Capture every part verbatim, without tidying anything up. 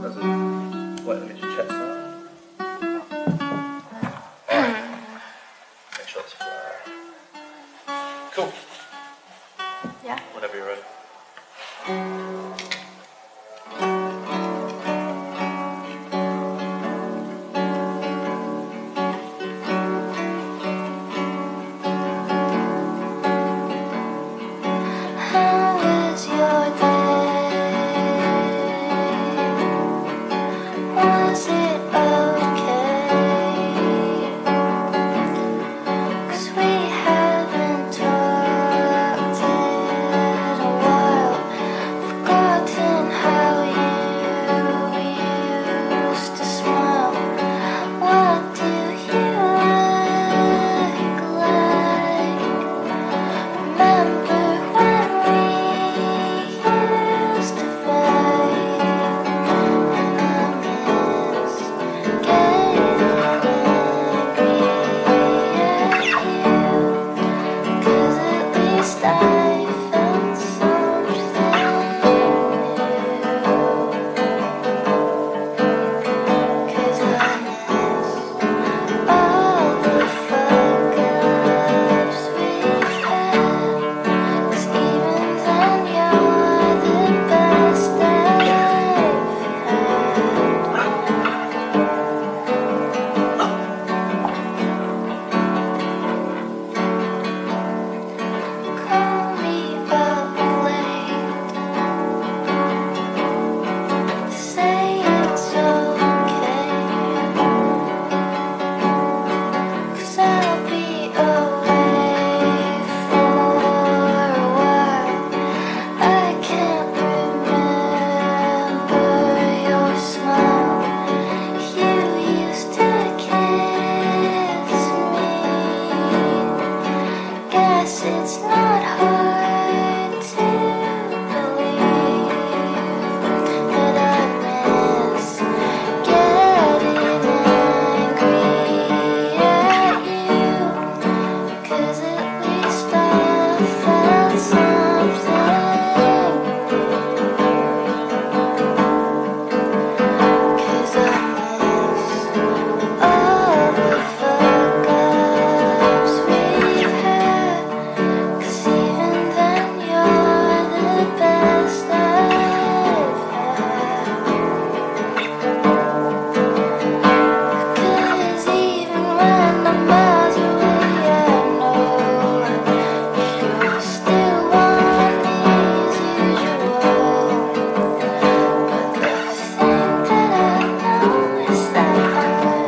Does it? Wait, let me just check that. Alright. Make sure it's flat. Cool. Yeah. Whenever you're ready. How was your day? Was it okay? 'Cause we haven't talked in a while. Forgotten how you used to smile. What do you look like? Remember when we used to fight? And I miss getting angry at you. 'Cause at least I felt something new. 'Cause I miss all the fuck ups we've had. 'Cause even then you're the best I've had. Call me up late, say it's okay. 'Cause I'll be away for a while. I can't remember your smile. You used to kiss me. Guess it's not hard to believe that I miss getting angry at you. 'Cause at least I felt something. 'Cause I miss all the fuck ups we've had. 'Cause even then you're the best I've had. 'Cause even when I'm miles away, I know you're still one as usual. But the thing that I know is that I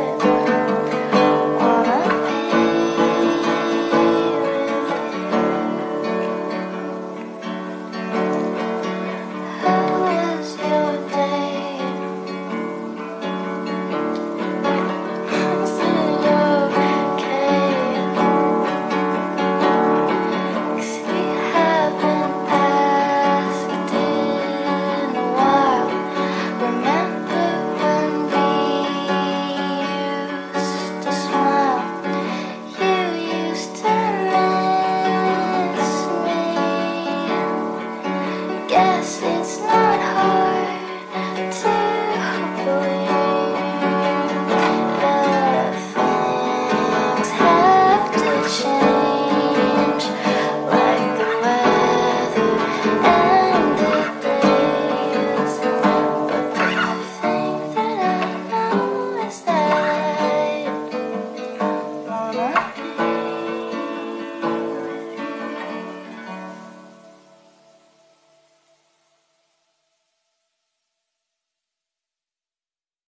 wanna be with you. How was your day? Was it okay? 'Cause we haven't asked in a while. Remember when we used to smile? You used to miss me. Guess it's not